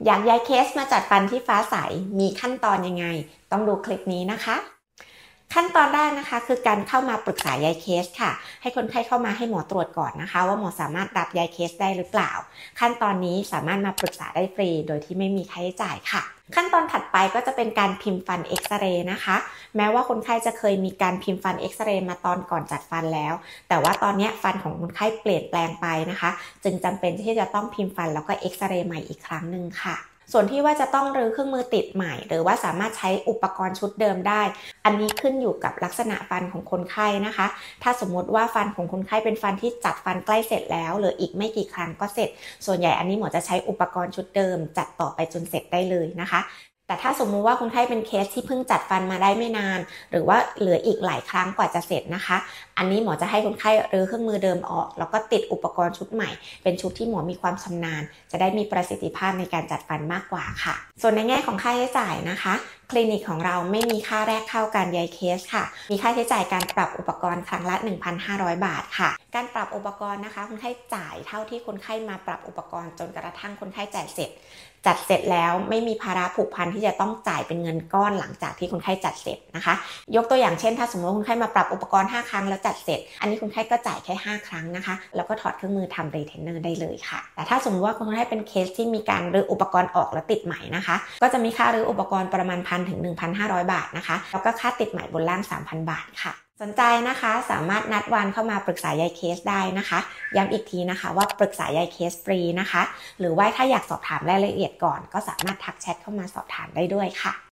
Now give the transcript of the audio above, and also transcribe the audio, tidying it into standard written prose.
อยากย้ายเคสมาจัดฟันที่ฟ้าใสมีขั้นตอนยังไงต้องดูคลิปนี้นะคะขั้นตอนแรกนะคะคือการเข้ามาปรึกษาย้ายเคสค่ะให้คนไข้เข้ามาให้หมอตรวจก่อนนะคะว่าหมอสามารถรับย้ายเคสได้หรือเปล่าขั้นตอนนี้สามารถมาปรึกษาได้ฟรีโดยที่ไม่มีค่าใช้จ่ายค่ะขั้นตอนถัดไปก็จะเป็นการพิมพ์ฟันเอ็กซเรย์นะคะแม้ว่าคนไข้จะเคยมีการพิมพ์ฟันเอ็กซเรย์มาตอนก่อนจัดฟันแล้วแต่ว่าตอนนี้ฟันของคนไข้เปลี่ยนแปลงไปนะคะจึงจำเป็นที่จะต้องพิมพ์ฟันแล้วก็เอ็กซเรย์ใหม่อีกครั้งหนึ่งค่ะส่วนที่ว่าจะต้องรื้อเครื่องมือติดใหม่หรือว่าสามารถใช้อุปกรณ์ชุดเดิมได้อันนี้ขึ้นอยู่กับลักษณะฟันของคนไข้นะคะถ้าสมมติว่าฟันของคนไข้เป็นฟันที่จัดฟันใกล้เสร็จแล้วหรืออีกไม่กี่ครั้งก็เสร็จส่วนใหญ่อันนี้หมอจะใช้อุปกรณ์ชุดเดิมจัดต่อไปจนเสร็จได้เลยนะคะแต่ถ้าสมมุติว่าคนไข้เป็นเคสที่เพิ่งจัดฟันมาได้ไม่นานหรือว่าเหลืออีกหลายครั้งกว่าจะเสร็จนะคะอันนี้หมอจะให้คนไข้รื้อเครื่องมือเดิมออกแล้วก็ติดอุปกรณ์ชุดใหม่เป็นชุดที่หมอมีความชำนาญจะได้มีประสิทธิภาพในการจัดฟันมากกว่าค่ะส่วนในแง่ของค่าใช้จ่ายนะคะคลินิกของเราไม่มีค่าแรกเข้าการย้ายเคสค่ะมีค่าใช้จ่ายการปรับอุปกรณ์ครั้งละ 1,500 บาทค่ะการปรับอุปกรณ์นะคะคนไข้จ่ายเท่าที่คนไข้มาปรับอุปกรณ์จนกระทั่งคนไข้จ่ายเสร็จจัดเสร็จแล้วไม่มีภาระผูกพันที่จะต้องจ่ายเป็นเงินก้อนหลังจากที่คนไข้จัดเสร็จนะคะยกตัวอย่างเช่นถ้าสมมติว่าคนไข้มาปรับอุปกรณ์5ครั้งแล้วจัดเสร็จอันนี้คนไข้ก็จ่ายแค่5ครั้งนะคะแล้วก็ถอดเครื่องมือทำรีเทนเนอร์ได้เลยค่ะแต่ถ้าสมมติว่าคนไข้เป็นเคสที่มีการรื้ออุปกรณ์ออกแล้วติดใหม่นะคะก็จะมีค่ารื้ออุปกรณ์ประมาณ 1,000 ถึง 1,500 บาทนะคะแล้วก็ค่าติดใหม่บนล่าง 3,000 บาทค่ะสนใจนะคะสามารถนัดวันเข้ามาปรึกษาย้ายเคสได้นะคะย้ำอีกทีนะคะว่าปรึกษาย้ายเคสฟรีนะคะหรือว่าถ้าอยากสอบถามรายละเอียดก่อนก็สามารถทักแชทเข้ามาสอบถามได้ด้วยค่ะ